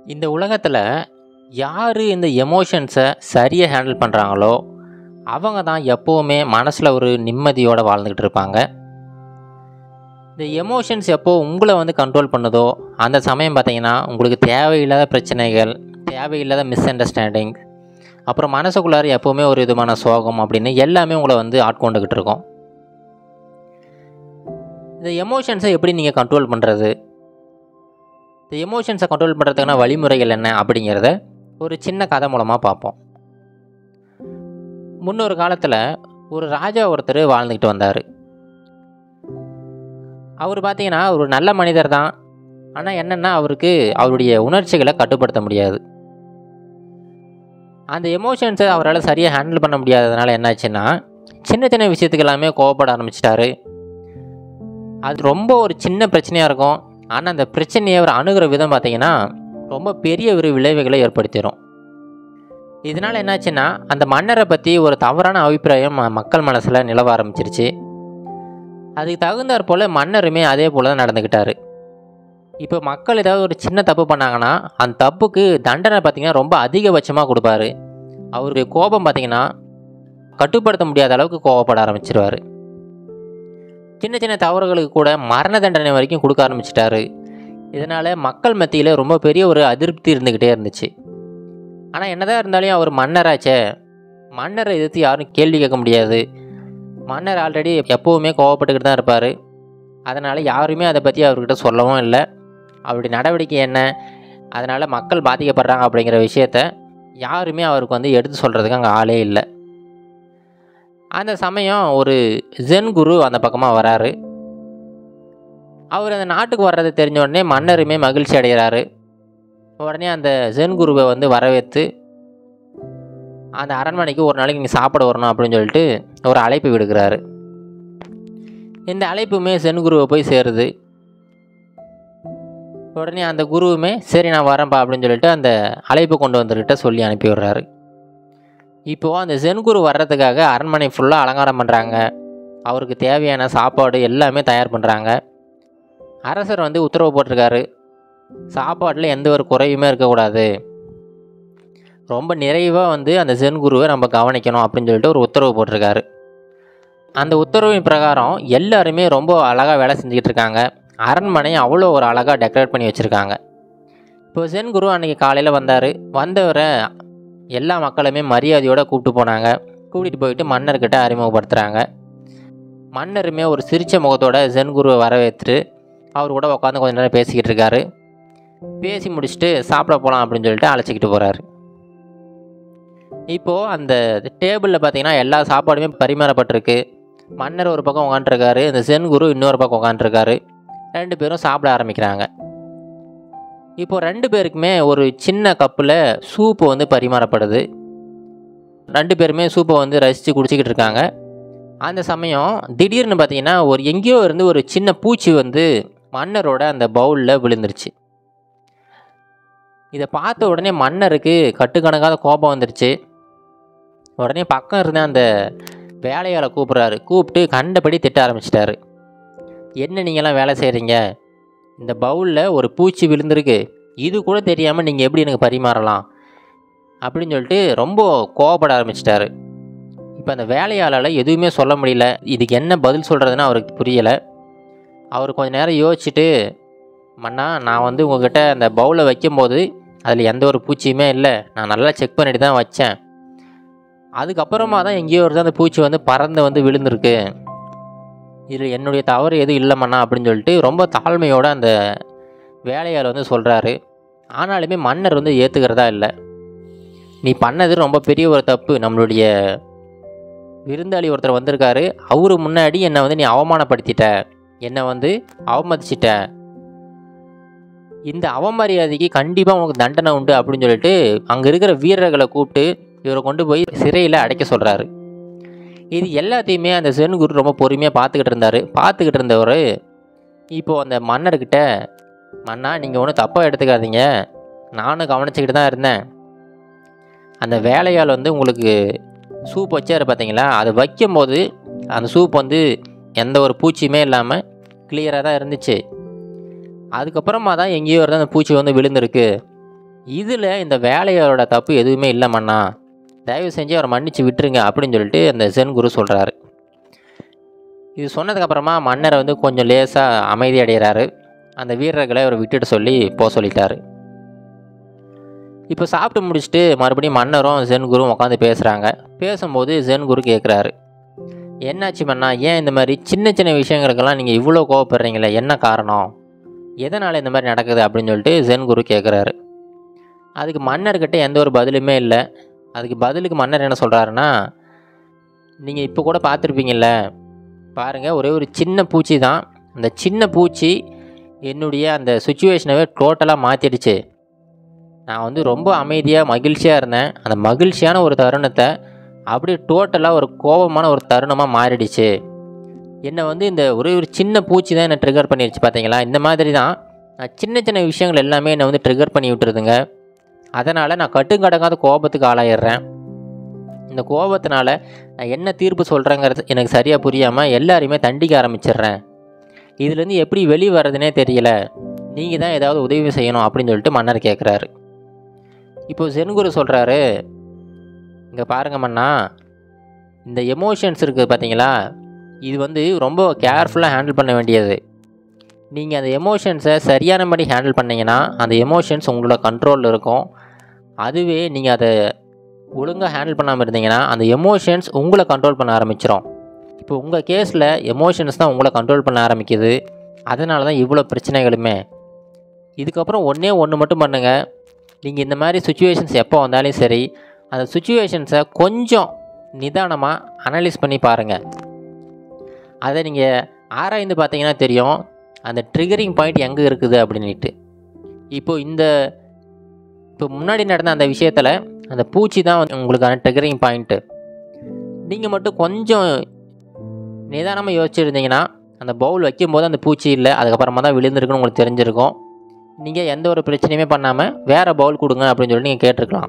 இந்த உலகத்தில் யார் இந்த எமோஷன்ஸை சரியாக ஹேண்டில் பண்ணுறாங்களோ அவங்க தான் எப்போவுமே மனசில் ஒரு நிம்மதியோடு வாழ்ந்துக்கிட்டு இருப்பாங்க. இந்த எமோஷன்ஸ் எப்போது உங்களை கண்ட்ரோல் பண்ணுதோ அந்த சமயம் பார்த்திங்கன்னா உங்களுக்கு தேவையில்லாத பிரச்சனைகள், தேவையில்லாத மிஸ் அண்டர்ஸ்டாண்டிங், அப்புறம் மனசுக்குள்ளார எப்போவுமே ஒரு விதமான சோகம் அப்படின்னு எல்லாமே உங்களை ஆட்கொண்டுக்கிட்டு இருக்கோம். இந்த எமோஷன்ஸை எப்படி நீங்கள் கண்ட்ரோல் பண்ணுறது, இந்த எமோஷன்ஸை கண்ட்ரோல் பண்ணுறதுக்கான வழிமுறைகள் என்ன அப்படிங்கிறத ஒரு சின்ன கதை மூலமாக பார்ப்போம். முன்னொரு காலத்தில் ஒரு ராஜா ஒருத்தர் வாழ்ந்துக்கிட்டு வந்தார். அவர் பார்த்திங்கன்னா ஒரு நல்ல மனிதர் தான். ஆனால் என்னென்னா அவருக்கு அவருடைய உணர்ச்சிகளை கட்டுப்படுத்த முடியாது. அந்த எமோஷன்ஸை அவரால் சரியாக ஹேண்டில் பண்ண முடியாததுனால என்னாச்சுன்னா சின்ன சின்ன விஷயத்துக்கு எல்லாமே கோவப்பட ஆரம்பிச்சிட்டாரு. அது ரொம்ப ஒரு சின்ன பிரச்சனையாக இருக்கும். ஆனால் அந்த பிரச்சனையை அவர் அணுகிற விதம் பார்த்திங்கன்னா ரொம்ப பெரிய ஒரு விளைவுகளை ஏற்படுத்திடும். இதனால் என்னாச்சுன்னா அந்த மன்னரை பற்றி ஒரு தவறான அபிப்பிராயம் மக்கள் மனசில் நிலவ ஆரம்பிச்சிருச்சு. அதுக்கு தகுந்தாற் போல் மன்னருமே அதே போல் தான் நடந்துக்கிட்டார். இப்போ மக்கள் ஏதாவது ஒரு சின்ன தப்பு பண்ணாங்கன்னா அந்த தப்புக்கு தண்டனை பார்த்திங்கன்னா ரொம்ப அதிகபட்சமாக கொடுப்பாரு. அவருடைய கோபம் பார்த்திங்கன்னா கட்டுப்படுத்த முடியாத அளவுக்கு கோவப்பட ஆரம்பிச்சிருவார். சின்ன சின்ன தவறுகளுக்கு கூட மரண தண்டனை வரைக்கும் கொடுக்க ஆரம்பிச்சிட்டாரு. இதனால் மக்கள் மத்தியில் ரொம்ப பெரிய ஒரு அதிருப்தி இருந்துக்கிட்டே இருந்துச்சு. ஆனால் என்னதான் இருந்தாலும் அவர் மன்னராச்சே, மன்னரை எதிர்த்து யாரும் கேள்வி கேட்க முடியாது. மன்னர் ஆல்ரெடி எப்போவுமே கோவப்பட்டுக்கிட்டு தான் இருப்பார். அதனால் யாருமே அதை பற்றி அவர்கிட்ட சொல்லவும் இல்லை. அவருடைய நடவடிக்கை என்ன, அதனால் மக்கள் பாதிக்கப்படுறாங்க அப்படிங்கிற விஷயத்த யாருமே அவருக்கு எடுத்து சொல்கிறதுக்கு அங்கே ஆளே இல்லை. அந்த சமயம் ஒரு ஜென் குரு அந்த பக்கமாக வராரு. அவர் அந்த நாட்டுக்கு வர்றதை தெரிஞ்ச உடனே மன்னருமே மகிழ்ச்சி அடைகிறாரு. உடனே அந்த ஜென் குருவை வரவேற்று அந்த அரண்மனைக்கு ஒரு நாளைக்கு நீங்கள் சாப்பிட வரணும் அப்படின்னு சொல்லிட்டு ஒரு அழைப்பு விடுக்கிறாரு. இந்த அழைப்புமே ஜென் குருவை போய் சேருது. உடனே அந்த குருவுமே சரி நான் வரேன்ப்பா அப்படின்னு சொல்லிட்டு அந்த அழைப்பு கொண்டு வந்துக்கிட்ட சொல்லி அனுப்பி விடுறாரு. இப்போது அந்த ஜென் குரு வர்றதுக்காக அரண்மனை ஃபுல்லாக அலங்காரம் பண்ணுறாங்க. அவருக்கு தேவையான சாப்பாடு எல்லாமே தயார் பண்ணுறாங்க. அரசர் உத்தரவு போட்டிருக்காரு, சாப்பாட்டில் எந்த ஒரு குறையுமே இருக்கக்கூடாது, ரொம்ப நிறைவாக அந்த ஜென் குருவை நம்ம கவனிக்கணும் அப்படின்னு சொல்லிட்டு ஒரு உத்தரவு போட்டிருக்காரு. அந்த உத்தரவின் பிரகாரம் எல்லாருமே ரொம்ப அழகாக வேலை செஞ்சுக்கிட்டு இருக்காங்க. அரண்மனை அவ்வளோ ஒரு அழகாக டெக்கரேட் பண்ணி வச்சுருக்காங்க. இப்போ ஜென் குரு அன்றைக்கி காலையில் வந்தவரை எல்லா மக்களுமே மரியாதையோடு கூப்பிட்டு போனாங்க. கூட்டிகிட்டு போயிட்டு மன்னர்கிட்ட அறிமுகப்படுத்துகிறாங்க. மன்னருமே ஒரு சிரித்த முகத்தோட ஜென் குருவை வரவேற்று அவர் கூட உட்காந்து கொஞ்ச நேரம் பேசிக்கிட்டு இருக்காரு. பேசி முடிச்சுட்டு சாப்பிட போகலாம் அப்படின்னு சொல்லிட்டு அழைச்சிக்கிட்டு போகிறாரு. இப்போது அந்த டேபிளில் பார்த்திங்கன்னா எல்லா சாப்பாடுமே பரிமாறப்பட்டிருக்கு. மன்னர் ஒரு பக்கம் உட்காந்துருக்காரு, இந்த ஜென் குரு இன்னொரு பக்கம் உட்காந்துருக்காரு. 2 பேரும் சாப்பிட ஆரம்பிக்கிறாங்க. இப்போது 2 பேருக்குமே ஒரு சின்ன கப்பில் சூப்பு பரிமாறப்படுது. 2 பேருமே சூப்பை ரசித்து குடிச்சிக்கிட்டு இருக்காங்க. அந்த சமயம் திடீர்னு பார்த்திங்கன்னா எங்கேயோ இருந்து ஒரு சின்ன பூச்சி மன்னரோட அந்த பவுலில் விழுந்துருச்சு. இதை பார்த்த உடனே மன்னருக்கு கட்டுக்கணக்காத கோபம் வந்துருச்சு. உடனே பக்கம் இருந்த அந்த வேலையாளை கூப்பிட்றாரு. கூப்பிட்டு கண்டபடி திட்ட ஆரம்பிச்சிட்டாரு. என்ன நீங்களாம் வேலை செய்கிறீங்க, இந்த பவுலில் ஒரு பூச்சி விழுந்திருக்கு, இது கூட தெரியாமல் நீங்கள் எப்படி எனக்கு பரிமாறலாம் அப்படின்னு சொல்லிட்டு ரொம்ப கோவப்பட ஆரம்பிச்சிட்டாரு. இப்போ அந்த வேலையாளால் எதுவுமே சொல்ல முடியல. இதுக்கு என்ன பதில் சொல்கிறதுன்னு அவருக்கு புரியலை. அவர் கொஞ்சம் நேரம் யோசிச்சுட்டு, மன்னா நான் உங்கள்கிட்ட அந்த பவுலை வைக்கும்போது அதில் எந்த ஒரு பூச்சியுமே இல்லை, நான் நல்லா செக் பண்ணிட்டு தான் வச்சேன். அதுக்கப்புறமா தான் எங்கேயோ ஒரு அந்த பூச்சி பறந்து விழுந்திருக்கு. இதில் என்னுடைய தவறு எதுவும் இல்லை மன்னா அப்படின்னு சொல்லிட்டு ரொம்ப தாழ்மையோடு அந்த வேலையாள் சொல்கிறாரு. ஆனாலுமே மன்னர் ஏற்றுக்கிறதா இல்லை. நீ பண்ணது ரொம்ப பெரிய ஒரு தப்பு. நம்மளுடைய விருந்தாளி ஒருத்தர் வந்திருக்காரு, அவரு முன்னாடி என்னை நீ அவமானப்படுத்திட்ட, என்னை அவமதிச்சிட்ட. இந்த அவமரியாதைக்கு கண்டிப்பாக உனக்கு தண்டனை உண்டு அப்படின்னு சொல்லிட்டு அங்கே இருக்கிற வீரர்களை கூப்பிட்டு இவரை கொண்டு போய் சிறையில் அடைக்க சொல்கிறாரு. இது எல்லாத்தையுமே அந்த ஜென் குரு ரொம்ப பொறுமையாக பார்த்துக்கிட்டு இருந்தவர் இப்போது அந்த மன்னர்கிட்ட, மன்னா நீங்கள் ஒன்றும் தப்பாக எடுத்துக்காதீங்க, நானும் கவனிச்சுக்கிட்டு தான் இருந்தேன். அந்த வேலையால் உங்களுக்கு சூப் வச்சார் பார்த்தீங்களா, அது வைக்கும்போது அந்த சூப் எந்த ஒரு பூச்சியுமே இல்லாமல் கிளியராக தான் இருந்துச்சு. அதுக்கப்புறமா தான் எங்கேயோ இருந்தால் அந்த பூச்சி விழுந்திருக்கு. இதில் இந்த வேலையோட தப்பு எதுவுமே இல்லை மன்னா, தயவு செஞ்சு அவரை மன்னிச்சு விட்டுருங்க அப்படின்னு சொல்லிட்டு அந்த சென் குரு சொல்கிறாரு. இது சொன்னதுக்கப்புறமா மன்னர் வந்து கொஞ்சம் லேசாக அமைதி அடைகிறாரு. அந்த வீரர்களை அவரை விட்டுட்டு சொல்லி போக சொல்லிட்டாரு. இப்போ சாப்பிட்டு முடிச்சுட்டு மறுபடியும் மன்னரும் சென் குருவும் உட்காந்து பேசுகிறாங்க. பேசும்போது சென் குரு கேட்குறாரு, என்னாச்சு மன்னா, ஏன் இந்த மாதிரி சின்ன சின்ன விஷயங்களுக்கெல்லாம் நீங்கள் இவ்வளோ கோவப்படுறீங்களே, என்ன காரணம், எதனால் இந்த மாதிரி நடக்குது அப்படின்னு சொல்லிட்டு சென் குரு கேட்குறாரு. அதுக்கு மன்னர்கிட்ட எந்த ஒரு பதிலுமே இல்லை. அதுக்கு பதிலுக்கு மன்னர் என்ன சொல்கிறாருன்னா, நீங்கள் இப்போ கூட பார்த்துருப்பீங்கள்ல, பாருங்கள், ஒரே ஒரு சின்ன பூச்சி தான், அந்த சின்ன பூச்சி என்னுடைய அந்த சுச்சுவேஷனவே டோட்டலாக மாற்றிடுச்சு. நான் வந்து ரொம்ப அமைதியாக மகிழ்ச்சியாக இருந்தேன். அந்த மகிழ்ச்சியான ஒரு தருணத்தை அப்படியே டோட்டலாக ஒரு கோபமான ஒரு தருணமாக மாறிடுச்சு. என்னை வந்து இந்த ஒரே ஒரு சின்ன பூச்சி தான் என்னை ட்ரிகர் பண்ணிடுச்சு. பார்த்தீங்களா, இந்த மாதிரி தான் நான் சின்ன சின்ன விஷயங்கள் எல்லாமே என்னை வந்து ட்ரிகர் பண்ணி விட்டுருதுங்க. அதனால் நான் கட்டுக்கடங்காத கோபத்துக்கு ஆளாயிடுறேன். இந்த கோபத்தினால நான் என்ன தீர்ப்பு சொல்கிறேங்கிறது எனக்கு சரியாக புரியாமல் எல்லாரையுமே தண்டிக்க ஆரம்பிச்சிடுறேன். இதுலேருந்து எப்படி வெளியே வர்றதுனே தெரியல, நீங்கள் தான் ஏதாவது உதவி செய்யணும் அப்படின்னு சொல்லிட்டு மன்னர் கேட்குறாரு. இப்போது சென்குரு சொல்கிறாரு, இங்கே பாருங்க மன்னா, இந்த எமோஷன்ஸ் இருக்குது பார்த்தீங்களா, இது வந்து ரொம்ப கேர்ஃபுல்லாக ஹேண்டில் பண்ண வேண்டியது. நீங்கள் அந்த எமோஷன்ஸை சரியானபடி ஹேண்டில் பண்ணிங்கன்னா அந்த எமோஷன்ஸ் உங்களோட கண்ட்ரோலில் இருக்கும். அதுவே நீங்கள் அதை ஒழுங்காக ஹேண்டில் பண்ணாமல் இருந்தீங்கன்னா அந்த எமோஷன்ஸ் உங்களை கண்ட்ரோல் பண்ண ஆரம்பிச்சிடும். இப்போ உங்கள் கேஸில் எமோஷன்ஸ் தான் உங்களை கண்ட்ரோல் பண்ண ஆரம்பிக்குது. அதனால தான் இவ்வளோ பிரச்சனைகளுமே. இதுக்கப்புறம் ஒன்று மட்டும் பண்ணுங்கள். நீங்கள் இந்த மாதிரி சுச்சுவேஷன்ஸ் எப்போ வந்தாலும் சரி, அந்த சுச்சுவேஷன்ஸை கொஞ்சம் நிதானமாக அனலைஸ் பண்ணி பாருங்கள். அதை நீங்கள் ஆராய்ந்து பார்த்தீங்கன்னா தெரியும் அந்த ட்ரிகரிங் பாயிண்ட் எங்கே இருக்குது அப்படின்ட்டு. இப்போ முன்னாடி நடந்த அந்த விஷயத்தில் அந்த பூச்சி தான் உங்களுக்கான ட்ரிகரிங் பாயிண்ட்டு. நீங்கள் மட்டும் கொஞ்சம் நிதானமாக யோசிச்சுருந்தீங்கன்னா அந்த பவுல் வைக்கும்போது அந்த பூச்சி இல்லை, அதுக்கப்புறமா தான் விழுந்திருக்குன்னு உங்களுக்கு தெரிஞ்சிருக்கும். நீங்கள் எந்த ஒரு பிரச்சனையுமே பண்ணாமல் வேறு பவுல் கொடுங்க அப்படின்னு சொல்லி நீங்கள் கேட்டிருக்கலாம்.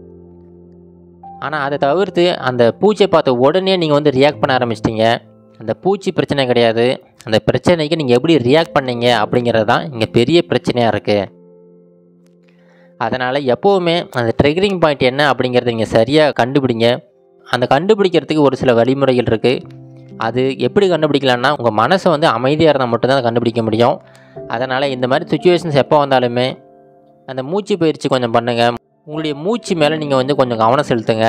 ஆனால் அதை தவிர்த்து அந்த பூச்சியை பார்த்த உடனே நீங்கள் வந்து ரியாக்ட் பண்ண ஆரம்பிச்சிட்டிங்க. அந்த பூச்சி பிரச்சனை கிடையாது, அந்த பிரச்சனைக்கு நீங்கள் எப்படி ரியாக்ட் பண்ணீங்க அப்படிங்கிறது தான் இங்கே பெரிய பிரச்சனையாக இருக்குது. அதனால் எப்போவுமே அந்த ட்ரிகரிங் பாயிண்ட் என்ன அப்படிங்கிறத நீங்கள் சரியாக கண்டுபிடிங்க. அந்த கண்டுபிடிக்கிறதுக்கு ஒரு சில வழிமுறைகள் இருக்குது. அது எப்படி கண்டுபிடிக்கலான்னா, உங்கள் மனசை வந்து அமைதியாக இருந்தால் மட்டும்தான் அதை கண்டுபிடிக்க முடியும். அதனால் இந்த மாதிரி சுச்சுவேஷன்ஸ் எப்போ வந்தாலுமே அந்த மூச்சு பயிற்சி கொஞ்சம் பண்ணுங்கள். உங்களுடைய மூச்சு மேலே நீங்கள் வந்து கொஞ்சம் கவனம் செலுத்துங்க.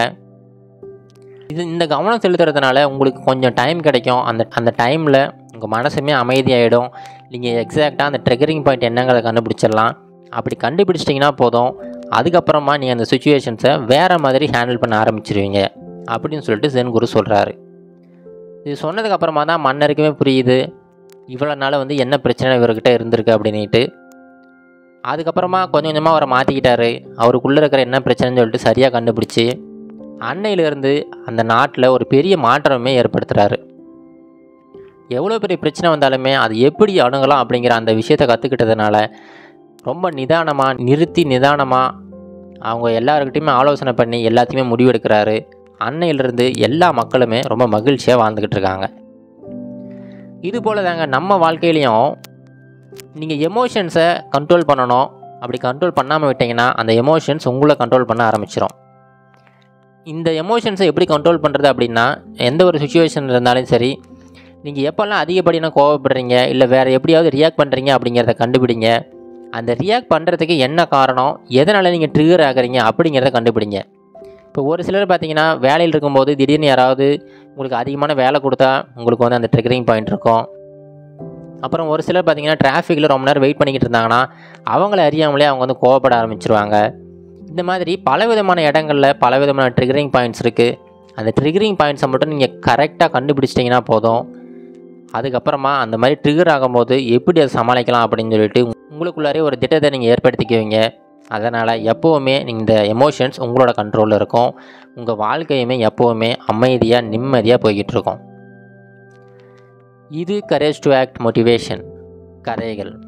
இந்த கவனம் செலுத்துறதுனால உங்களுக்கு கொஞ்சம் டைம் கிடைக்கும். அந்த டைமில் உங்கள் மனசுமே அமைதியாகிடும். நீங்கள் எக்ஸாக்டாக அந்த ட்ரிகரிங் பாயிண்ட் என்னங்கிறத கண்டுபிடிச்சிடலாம். அப்படி கண்டுபிடிச்சிட்டிங்கன்னா போதும், அதுக்கப்புறமா நீங்கள் அந்த சுச்சுவேஷன்ஸை வேறு மாதிரி ஹேண்டில் பண்ண ஆரம்பிச்சிருவீங்க அப்படின்னு சொல்லிட்டு சென் குரு சொல்கிறாரு. இது சொன்னதுக்கப்புறமா தான் மன்னருக்குமே புரியுது இவ்வளோ நாள் வந்து என்ன பிரச்சனை இவர்கிட்ட இருந்திருக்கு அப்படின்ட்டு. அதுக்கப்புறமா கொஞ்சம் கொஞ்சமாக அவரை மாற்றிக்கிட்டாரு. அவருக்குள்ளே இருக்கிற என்ன பிரச்சனைன்னு சொல்லிட்டு சரியாக கண்டுபிடிச்சி அன்னையிலேருந்து அந்த நாட்டில் ஒரு பெரிய மாற்றமே ஏற்படுத்துகிறாரு. எவ்வளோ பெரிய பிரச்சனை வந்தாலுமே அது எப்படி அணுகலாம் அப்படிங்கிற அந்த விஷயத்தை கற்றுக்கிட்டதுனால ரொம்ப நிதானமாக அவங்க எல்லாருக்கிட்டையுமே ஆலோசனை பண்ணி எல்லாத்தையுமே முடிவெடுக்கிறாரு. அன்னையிலிருந்து எல்லா மக்களுமே ரொம்ப மகிழ்ச்சியாக வாழ்ந்துக்கிட்டு இருக்காங்க. இது போல் தாங்க நம்ம வாழ்க்கையிலையும் நீங்கள் எமோஷன்ஸை கண்ட்ரோல் பண்ணணும். அப்படி கண்ட்ரோல் பண்ணாமல் விட்டிங்கன்னா அந்த எமோஷன்ஸ் உங்களை கண்ட்ரோல் பண்ண ஆரம்பிச்சிடும். இந்த எமோஷன்ஸை எப்படி கண்ட்ரோல் பண்ணுறது அப்படின்னா, எந்த ஒரு சுச்சுவேஷன் இருந்தாலும் சரி, நீங்கள் எப்போல்லாம் அதிகப்படியான கோவப்படுறீங்க இல்லை வேறு எப்படியாவது ரியாக்ட் பண்ணுறீங்க அப்படிங்கிறத கண்டுபிடிங்க. அந்த ரியாக்ட் பண்ணுறதுக்கு என்ன காரணம், எதனால் நீங்கள் ட்ரிகர் ஆகுறீங்க அப்படிங்கிறத கண்டுபிடிங்க. இப்போ ஒரு சிலர் பார்த்தீங்கன்னா வேலையில் இருக்கும்போது திடீர்னு யாராவது உங்களுக்கு அதிகமான வேலை கொடுத்தா உங்களுக்கு வந்து அந்த ட்ரிகரிங் பாயிண்ட் இருக்கும். அப்புறம் ஒரு சிலர் பார்த்தீங்கன்னா டிராஃபிக்கில் ரொம்ப நேரம் வெயிட் பண்ணிக்கிட்டு இருந்தாங்கன்னா அவங்கள அறியாமலே அவங்க வந்து கோவப்பட ஆரம்பிச்சிருவாங்க. இந்த மாதிரி பலவிதமான இடங்களில் பலவிதமான ட்ரிகரிங் பாயிண்ட்ஸ் இருக்குது. அந்த ட்ரிகரிங் பாயிண்ட்ஸை மட்டும் நீங்கள் கரெக்டாக கண்டுபிடிச்சிட்டிங்கன்னா போதும். அதுக்கப்புறமா அந்த மாதிரி ட்ரிகர் ஆகும்போது எப்படி அதை சமாளிக்கலாம் அப்படின்னு சொல்லிட்டு உங்களுக்குள்ளாரே ஒரு திட்டத்தை நீங்கள் ஏற்படுத்திக்குவீங்க. அதனால் எப்போவுமே இந்த எமோஷன்ஸ் உங்களோட கண்ட்ரோலில் இருக்கும். உங்கள் வாழ்க்கையுமே எப்போவுமே அமைதியாக நிம்மதியாக போய்கிட்டு இருக்கும். இது கரேஜ் டு ஆக்ட் மோட்டிவேஷன் கதைகள்.